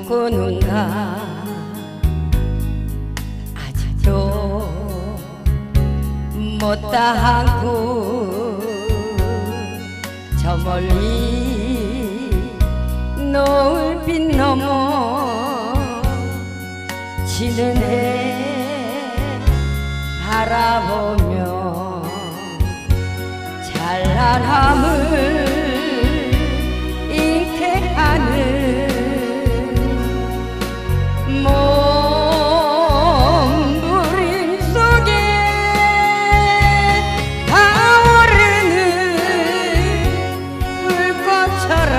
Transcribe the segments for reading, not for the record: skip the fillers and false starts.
꿈꾸는가 아직도 못다하고 저 멀리 노을빛 넘어 지는 해 바라보며 찬란함을 잉태하는 몸부림 속에 타오르는 불꽃처럼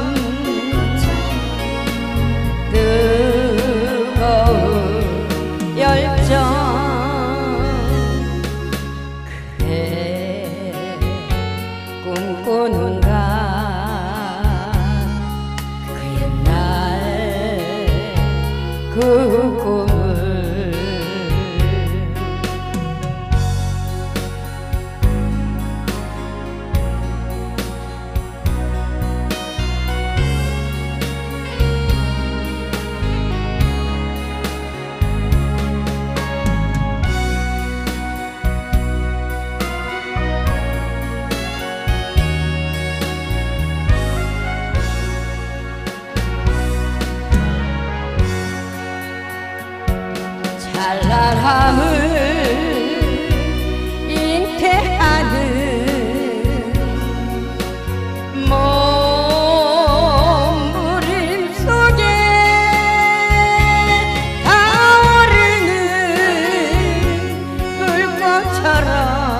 뜨거운 열정 그래 꿈꾸는가 그 옛날 그 꿈을 찬란함을 잉태하는 몸부림 속에 타오르는 불꽃처럼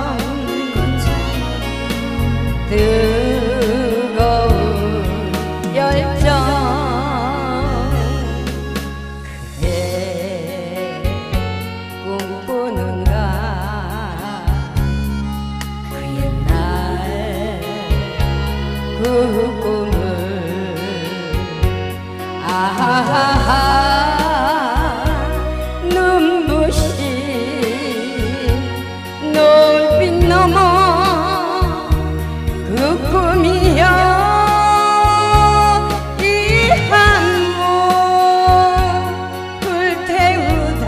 뜨거운 열정 꿈꾸는가 그 옛날 그 꿈을 아하하 눈부신 노을빛 넘어 그 꿈이여 이 한몸 불태우다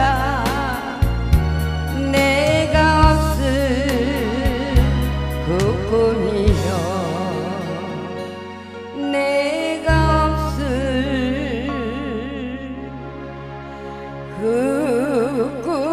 내가 없을 그 꿈이여 내가 없을 그 꿈